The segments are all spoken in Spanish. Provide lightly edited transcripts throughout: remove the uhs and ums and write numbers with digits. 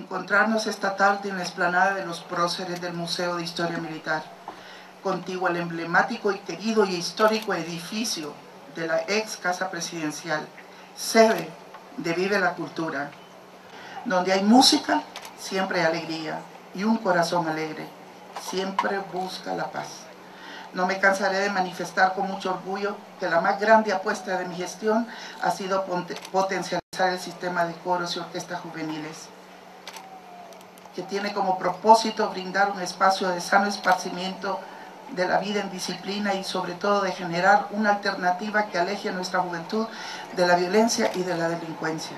encontrarnos esta tarde en la explanada de los próceres del Museo de Historia Militar, contiguo al emblemático y querido y histórico edificio de la ex Casa Presidencial, sede de Vive la Cultura. Donde hay música, siempre hay alegría, y un corazón alegre siempre busca la paz. No me cansaré de manifestar con mucho orgullo que la más grande apuesta de mi gestión ha sido potencializar el sistema de coros y orquestas juveniles, que tiene como propósito brindar un espacio de sano esparcimiento de la vida en disciplina y sobre todo de generar una alternativa que aleje a nuestra juventud de la violencia y de la delincuencia.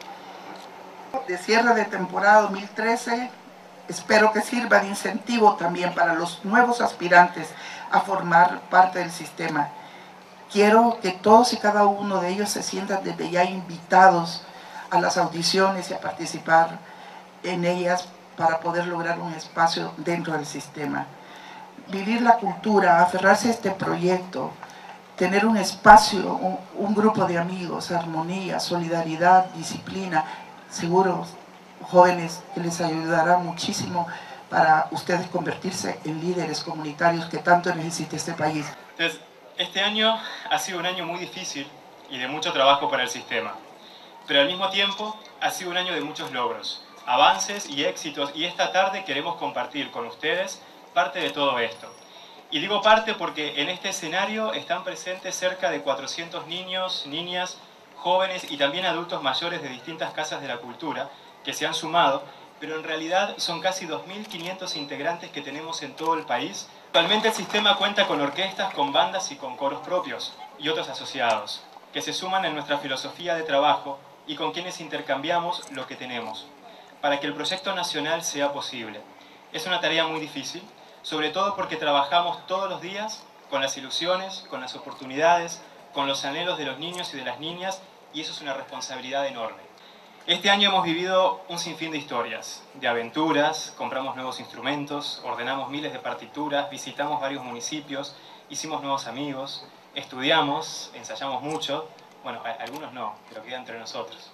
De cierre de temporada 2013, espero que sirva de incentivo también para los nuevos aspirantes a formar parte del sistema. Quiero que todos y cada uno de ellos se sientan desde ya invitados a las audiciones y a participar en ellas para poder lograr un espacio dentro del sistema. Vivir la cultura, aferrarse a este proyecto, tener un espacio, un grupo de amigos, armonía, solidaridad, disciplina, seguro, jóvenes, que les ayudará muchísimo para ustedes convertirse en líderes comunitarios que tanto necesita este país. Entonces, este año ha sido un año muy difícil y de mucho trabajo para el sistema, pero al mismo tiempo ha sido un año de muchos logros, avances y éxitos, y esta tarde queremos compartir con ustedes parte de todo esto. Y digo parte porque en este escenario están presentes cerca de 400 niños, niñas, jóvenes y también adultos mayores de distintas casas de la cultura que se han sumado, pero en realidad son casi 2.500 integrantes que tenemos en todo el país. Actualmente el sistema cuenta con orquestas, con bandas y con coros propios y otros asociados, que se suman en nuestra filosofía de trabajo y con quienes intercambiamos lo que tenemos, para que el proyecto nacional sea posible. Es una tarea muy difícil, sobre todo porque trabajamos todos los días con las ilusiones, con las oportunidades, con los anhelos de los niños y de las niñas, y eso es una responsabilidad enorme. Este año hemos vivido un sinfín de historias, de aventuras, compramos nuevos instrumentos, ordenamos miles de partituras, visitamos varios municipios, hicimos nuevos amigos, estudiamos, ensayamos mucho, bueno, algunos no, pero queda entre nosotros.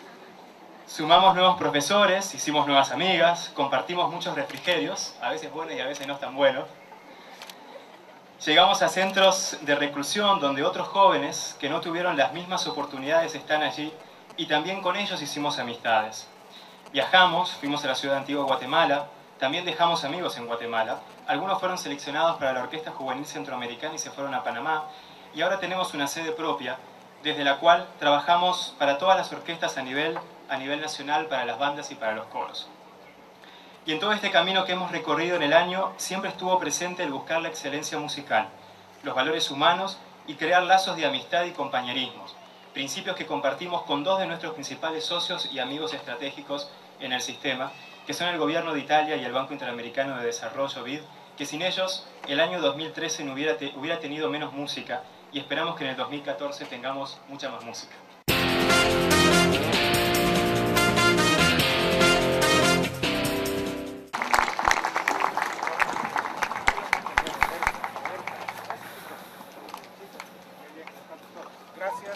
Sumamos nuevos profesores, hicimos nuevas amigas, compartimos muchos refrigerios, a veces buenos y a veces no tan buenos. Llegamos a centros de reclusión donde otros jóvenes que no tuvieron las mismas oportunidades están allí, y también con ellos hicimos amistades. Viajamos, fuimos a la ciudad de Antigua, Guatemala, también dejamos amigos en Guatemala. Algunos fueron seleccionados para la Orquesta Juvenil Centroamericana y se fueron a Panamá, y ahora tenemos una sede propia, desde la cual trabajamos para todas las orquestas a nivel nacional, para las bandas y para los coros. Y en todo este camino que hemos recorrido en el año, siempre estuvo presente el buscar la excelencia musical, los valores humanos y crear lazos de amistad y compañerismos, principios que compartimos con dos de nuestros principales socios y amigos estratégicos en el sistema, que son el Gobierno de Italia y el Banco Interamericano de Desarrollo, BID, que sin ellos el año 2013 no hubiera tenido menos música, y esperamos que en el 2014 tengamos mucha más música. Gracias.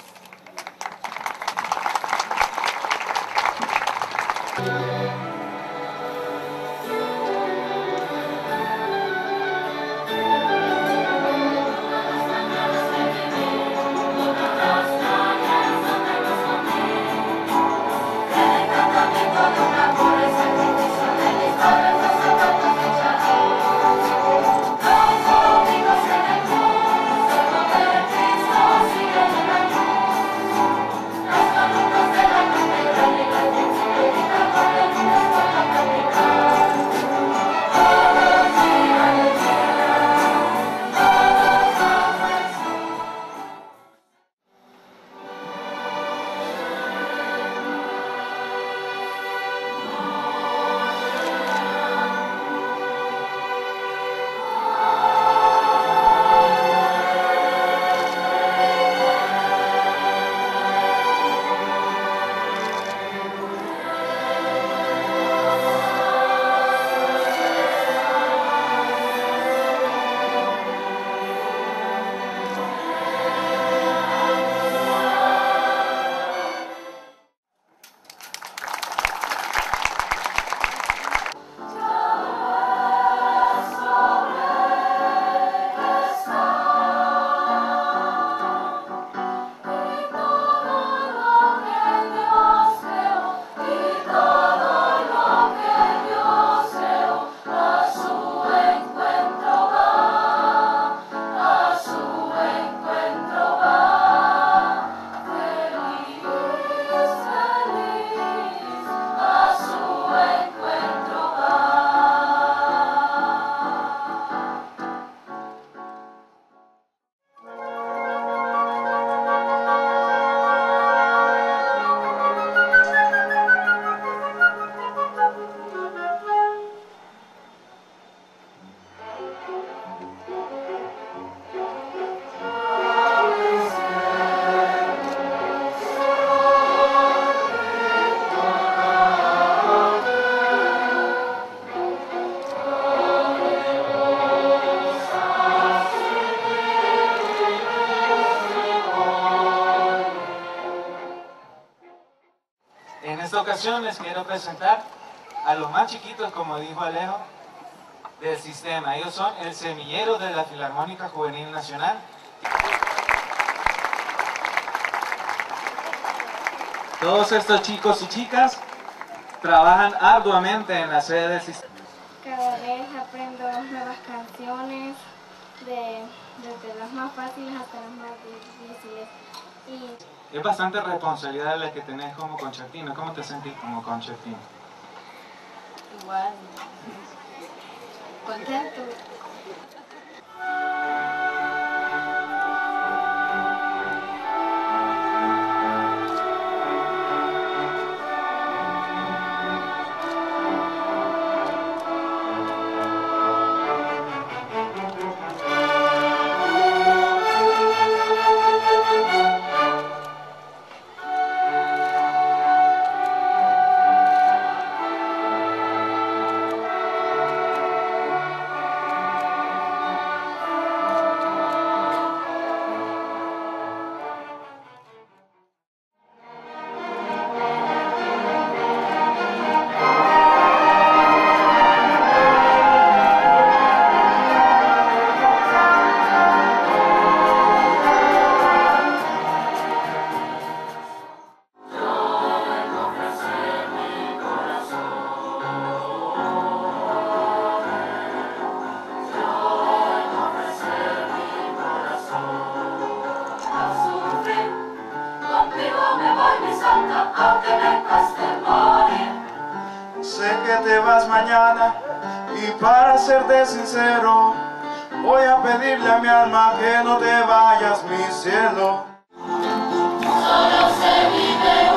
continuación les quiero presentar a los más chiquitos, como dijo Alejo, del sistema. Ellos son el semillero de la Filarmónica Juvenil Nacional. Todos estos chicos y chicas trabajan arduamente en la sede del sistema. Cada vez aprendo nuevas canciones, desde las más fáciles hasta las más difíciles. Es bastante responsabilidad la que tenés como concertino. ¿Cómo te sentís como concertino? Igual, contento. Sé que te vas mañana y para serte sincero voy a pedirle a mi alma que no te vayas, mi cielo. Solo se vive